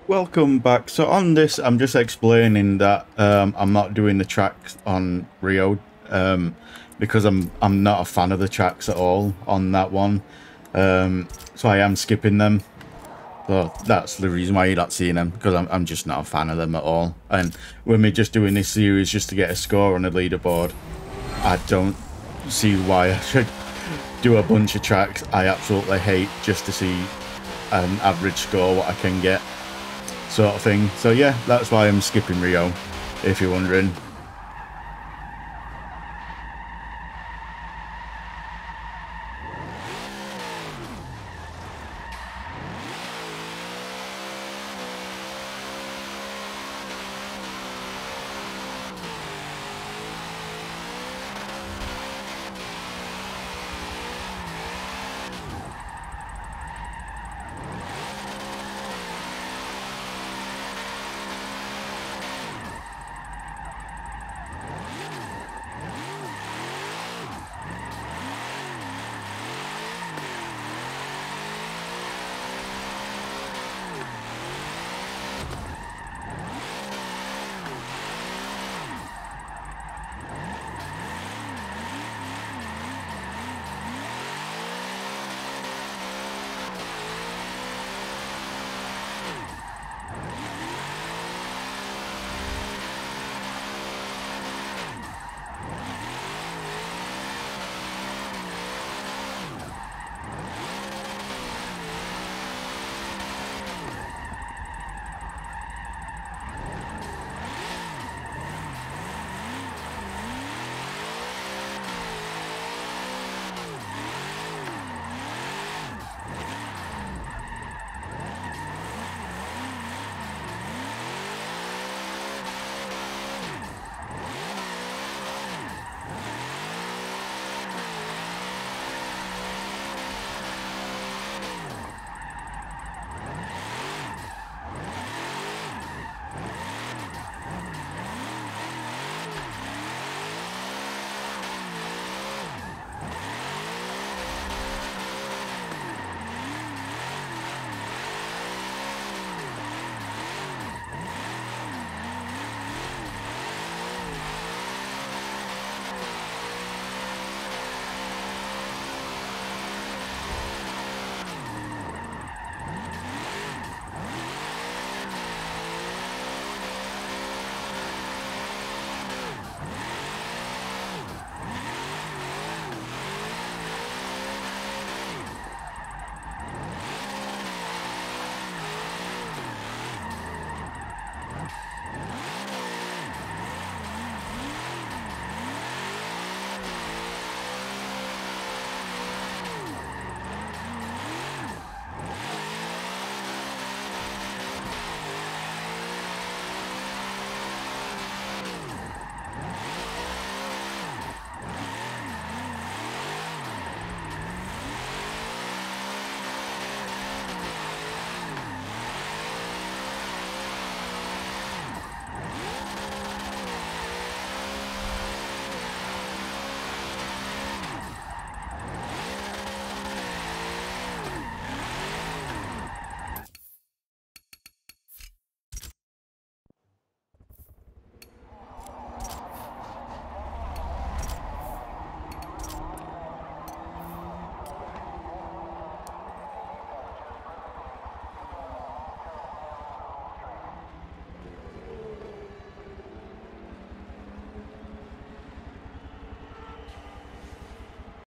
Welcome back. So on this, I'm just explaining that I'm not doing the tracks on Rio because I'm not a fan of the tracks at all on that one. So I am skipping them. So that's the reason why you're not seeing them, because I'm just not a fan of them at all. And when we're just doing this series just to get a score on the leaderboard, I don't see why I should do a bunch of tracks I absolutely hate just to see an average score, what I can get, sort of thing. So yeah, that's why I'm skipping Rio, if you're wondering.